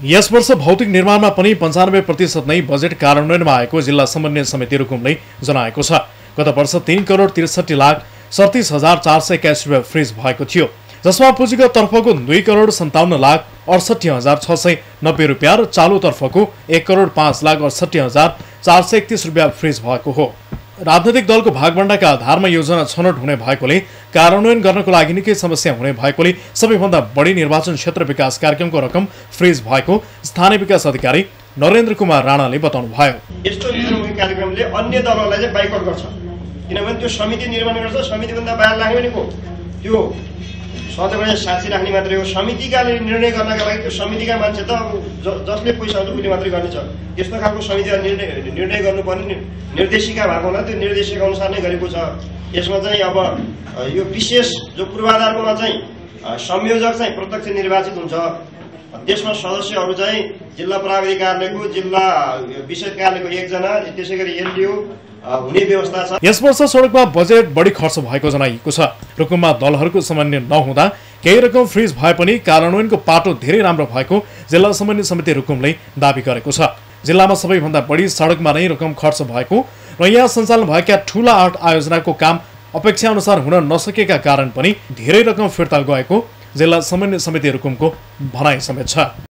यस वर्ष भौतिक निर्माणमा पनि 95% नै बजेट कार्यान्वयनमा आएको जिल्ला समन्वय समिति रुकुमले जनाएको छ। गत वर्ष 3,63,37,481 रुपियाँ फ्रिज भएको थियो, जसमा पुँजीगत तर्फको 2,57,68,690 रुपियाँ र चालु तर्फको 1,05,68,431 रुपियाँ फ्रिज भएको हो। राजनैतिक दलको भागभण्डाका आधारमा योजना छनौट हुने भएकोले कार्यान्वयन गर्नको लागि निकै समस्या हुने भएकोले सबैभन्दा बढी निर्वाचन क्षेत्र विकास कार्यक्रमको रकम फ्रिज भएको स्थानीय विकास अधिकारी नरेन्द्र कुमार राणाले बताउनुभयो। यस्तो निर्माण कार्यक्रमले अन्य दलहरूलाई चाहिँ बाइकआउट गर्छ, किनभने त्यो समिति निर्माण गर्छ, समितिभन्दा बाहिर लाग्ने भनेको त्यो सधैँ साक्षी राख्ने मात्रै हो। समितिका निर्णय गर्नका लागि त्यो समितिका मान्छे त जसले पैसा हुन्छ उसले मात्रै गर्नेछ। यस्तो खालको समितिमा निर्णय गर्नुपर्ने निर्देशिका भएको हुँदा त्यो निर्देशिका अनुसार नै गरेको छ। यसमा चाहिँ अब यो विशेष जो पूर्वाधारकोमा चाहिँ संयोजक चाहिँ प्रत्यक्ष निर्वाचित हुन्छ, त्यसमा सदस्यहरू चाहिँ जिल्ला प्राविधिक कार्यालयको, जिल्ला विषय कार्यालयको 1 जना, त्यसै गरी एलडिओ हुने व्यवस्था छ। यस वर्ष सडकमा बजेट बढी खर्च भएको जनाइएको छ। रुकुममा दलहरूको समन्वय नहुँदा केही रकम फ्रिज भए पनि कार्यान्वयनको पाटो धेरै राम्रो भएको जिल्ला समन्वय समिति रुकुमले दाबी गरेको छ। जिल्लामा सबैभन्दा बढी सडकमा नै रकम खर्च भएको र यहाँ सञ्चालन भएका ठूला 8 आयोजनाको काम अपेक्षा अनुसार हुन नसकेका कारण पनि धेरै रकम फिर्ता गएको जिल्ला समन्वय समिति रुकुमको भनाइ समेत छ।